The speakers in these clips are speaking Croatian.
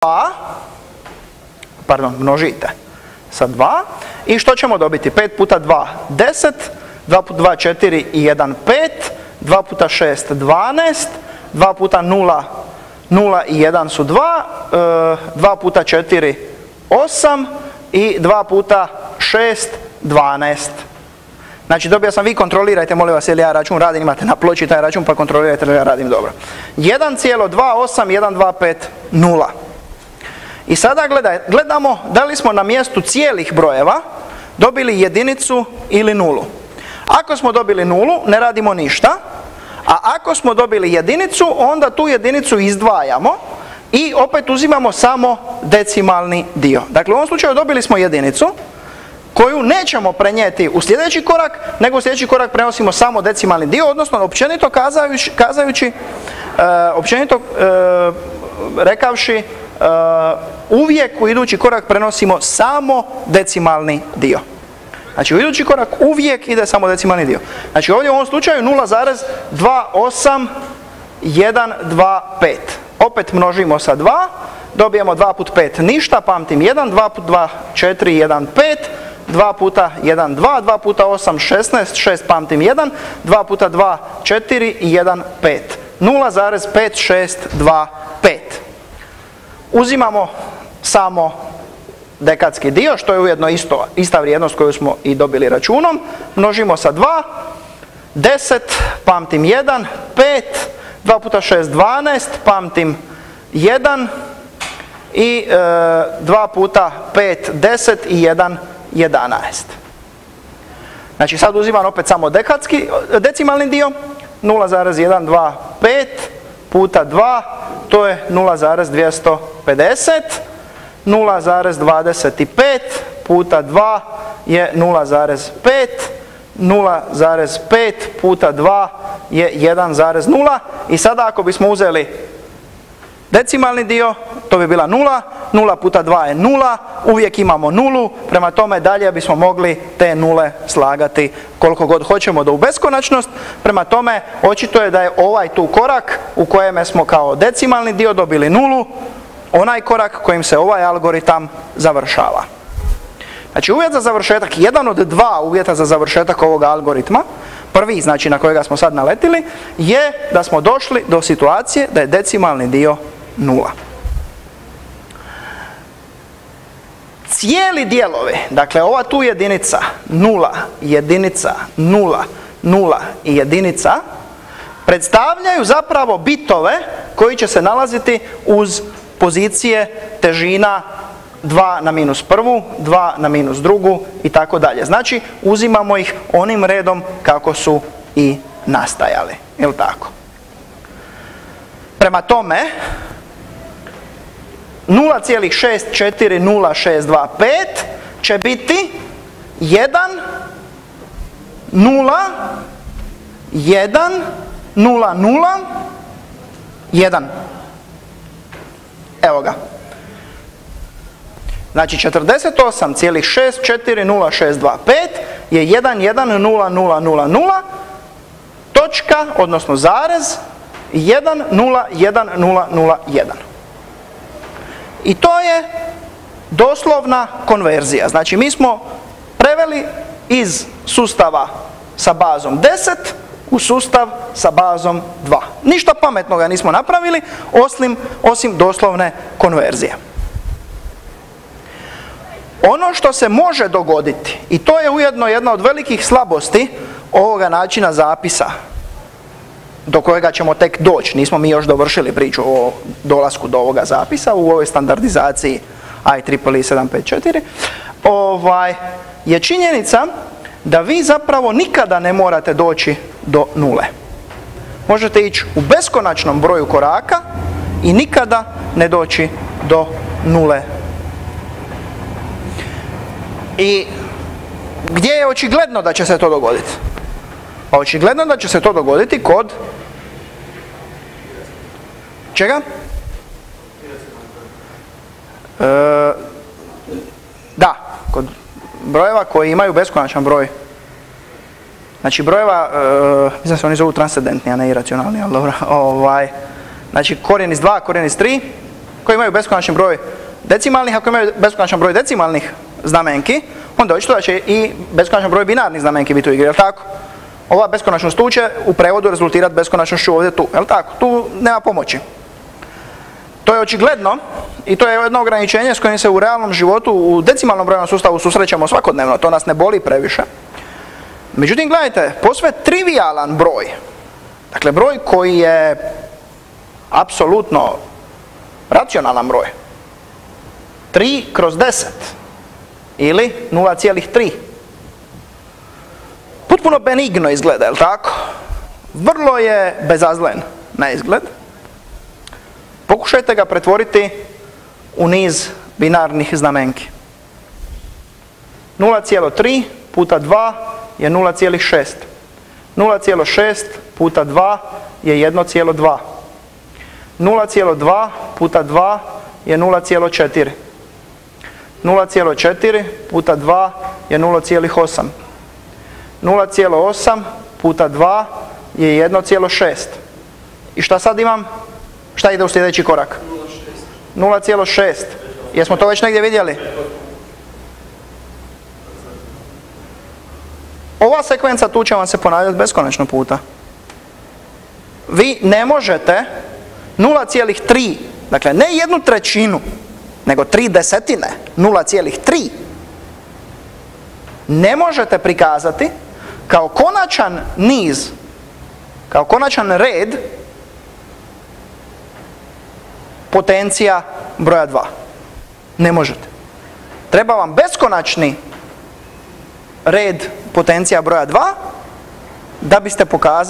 množite sa 2 i što ćemo dobiti? 5 puta 2, 10, 2 puta 2, 4 i 1, 5, 2 puta 6, 12, 2 puta 0, 0 i 1 su 2, 2 puta 4, 8 i 2 puta 6, 12. Znači dobio sam, vi kontrolirajte, molim vas, jer ja račun radim, imate na ploči taj račun pa kontrolirajte da ja radim dobro. 1,28, 125, 0. I sada gledamo da li smo na mjestu cijelih brojeva dobili jedinicu ili nulu. Ako smo dobili nulu, ne radimo ništa, a ako smo dobili jedinicu, onda tu jedinicu izdvajamo i opet uzimamo samo decimalni dio. Dakle, u ovom slučaju dobili smo jedinicu koju nećemo prenijeti u sljedeći korak, nego u sljedeći korak prenosimo samo decimalni dio, odnosno općenito rekavši, uvijek u idući korak prenosimo samo decimalni dio. Znači u idući korak uvijek ide samo decimalni dio. Znači ovdje u ovom slučaju 0,28125. Opet množimo sa 2, dobijemo 2 puta 5 ništa, pamtim 1, 2 puta 2, 4, 1, 5, 2 puta 1, 2, 2 puta 8, 16, 6 pamtim 1, 2 puta 2, 4 i 1, 5. 0,5625. Uzimamo samo dekadski dio, što je ujedno ista vrijednost koju smo i dobili računom. Množimo sa 2, 10, pamtim 1, 5, 2 puta 6, 12, pamtim 1 i 2 puta 5, 10 i 1, 11. Znači sad uzimam opet samo decimalni dio, 0,125 puta 2, to je 0,250, 0,25 puta 2 je 0,5, 0,5 puta 2 je 1,0 i sada ako bismo uzeli decimalni dio, to bi bila 0, 0 puta 2 je 0, uvijek imamo nulu, prema tome dalje bismo mogli te nule slagati koliko god hoćemo do u beskonačnost, prema tome očito je da je ovaj tu korak u kojem smo kao decimalni dio dobili nulu, onaj korak kojim se ovaj algoritam završava. Znači uvjet za završetak, jedan od dva uvjeta za završetak ovoga algoritma, prvi znači na kojega smo sad naletili, je da smo došli do situacije da je decimalni dio 0. Cijeli dijelovi, dakle ova tu jedinica, 0, jedinica, 0, 0 i jedinica, predstavljaju zapravo bitove koji će se nalaziti uz pozicije težina 2 na minus prvu, 2 na minus drugu i tako dalje. Znači uzimamo ih onim redom kako su i nastajali. Jel' tako? Prema tome 0,640625 će biti 1, 0, 1, 0, 0, 1. Evo ga. Znači 48,640625 je 1,1,0,0,0, točka, odnosno zarez, 1,0,1,0,0,1. I to je doslovna konverzija. Znači mi smo preveli iz sustava sa bazom 10 u sustav sa bazom 2. Ništa pametnoga nismo napravili, osim doslovne konverzije. Ono što se može dogoditi, i to je ujedno jedna od velikih slabosti ovoga načina zapisa, do kojega ćemo tek doći, nismo mi još dovršili priču o dolasku do ovoga zapisa u ovoj standardizaciji IEEE 754, je činjenica da vi zapravo nikada ne morate doći do nule. Možete ići u beskonačnom broju koraka i nikada ne doći do nule. I gdje je očigledno da će se to dogoditi? Pa očigledno da će se to dogoditi kod čega? Da, kod brojeva koji imaju beskonačan broj. Znači brojeva, mislim da se oni zovu transcendentni, a ne iracionalni, ali dobro. Znači korijen iz 2, korijen iz 3 koji imaju beskonačni broj decimalnih, ako imaju beskonačan broj decimalnih znamenki, onda očito da će i beskonačan broj binarnih znamenki biti u igri, jel tako? Ova beskonačnost tu će u prevodu rezultirati beskonačnošću ovdje tu, jel tako? Tu nema pomoći. To je očigledno i to je jedno ograničenje s kojim se u realnom životu u decimalnom brojnom sustavu susrećemo svakodnevno, to nas ne boli previše. Međutim, gledajte, posve trivijalan broj, dakle broj koji je apsolutno racionalan broj, 3/10 ili 0,3. Potpuno benigno izgleda, jel tako? Vrlo je bezazlen na izgled. Pokušajte ga pretvoriti u niz binarnih znamenki. 0,3 puta 2 je 0,6. 0,6 puta 2 je 1,2. 0,2 puta 2 je 0,4. 0,4 puta 2 je 0,8. 0,8 puta 2 je 1,6. I šta sad imam? Šta ide u sljedeći korak? 0,6. Jesmo to već negdje vidjeli? Ova sekvenca tu će vam se ponavljati beskonačno puta. Vi ne možete 0,3, dakle ne 1/3, nego 3/10, 0,3, ne možete prikazati kao konačan niz, kao konačan red potencija broja 2. Ne možete. Treba vam beskonačni red potencija broja 2 da biste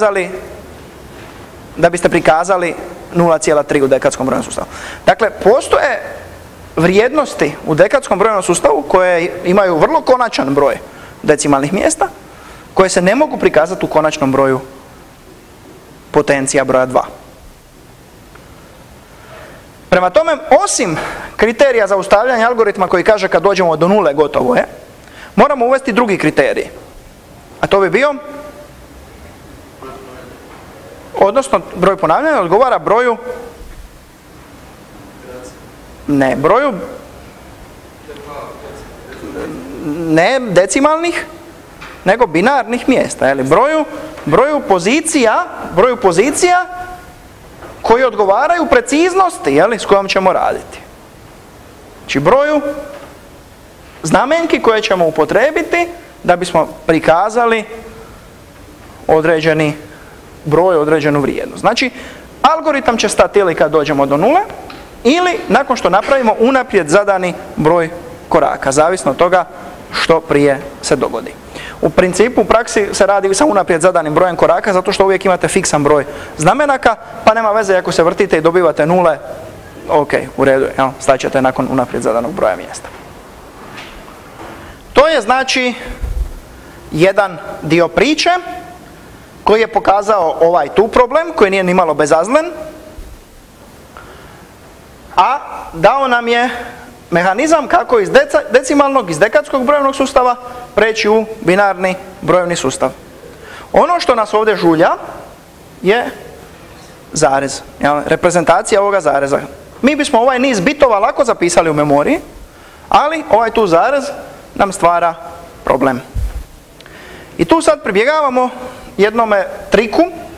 prikazali 0,3 u dekadskom brojnom sustavu. Dakle, postoje vrijednosti u dekadskom brojnom sustavu koje imaju vrlo konačan broj decimalnih mjesta, koje se ne mogu prikazati u konačnom broju potencija broja 2. Prema tome, osim kriterija za ustavljanje algoritma koji kaže kad dođemo do nule gotovo je, moramo uvesti drugi kriterij. A to bi bio, odnosno broj ponavljanja odgovara broju, ne decimalnih, nego binarnih mjesta, ili broju pozicija koji odgovaraju preciznosti, s kojom ćemo raditi. Znači broju znamenki koje ćemo upotrijebiti da bismo prikazali određeni broj, određenu vrijednost. Znači, algoritam će stati ili kad dođemo do nule, ili nakon što napravimo unaprijed zadani broj koraka, zavisno od toga što prije se dogodi. U principu, u praksi se radi sa unaprijed zadanim brojem koraka, zato što uvijek imate fiksan broj znamenaka, pa nema veze ako se vrtite i dobivate nule, ok, u redu, staćete nakon unaprijed zadanog broja mjesta. To je znači jedan dio priče koji je pokazao ovaj tu problem, koji nije ni malo bezazlen, a dao nam je mehanizam kako iz decimalnog, iz dekadskog brojevnog sustava preći u binarni brojevni sustav. Ono što nas ovdje žulja je zarez, reprezentacija ovoga zareza. Mi bismo ovaj niz bitova lako zapisali u memoriji, ali ovaj tu zarez nam stvara problem. I tu sad pribjegavamo jednome triku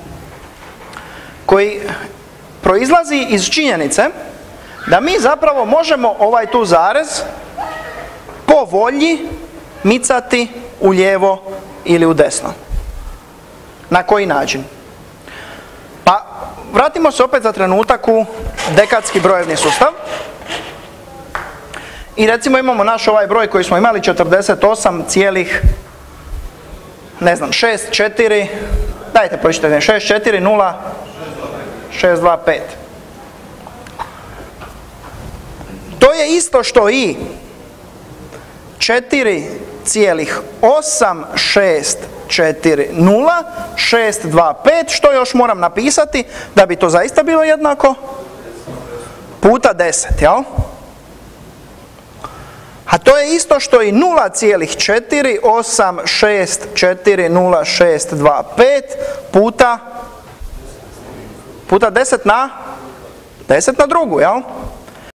koji proizlazi iz činjenice da mi zapravo možemo ovaj tu zarez po volji micati u lijevo ili u desno. Na koji način? Pa vratimo se opet za trenutak u dekadski brojevni sustav. I recimo imamo naš ovaj broj koji smo imali 48,64, dajte pročitajte, 640,625. To je isto što i 4,8640,625, što još moram napisati da bi to zaista bilo jednako? Puta 10, jel? A to je isto što i 0,48640,625 puta 10 na drugu, jel?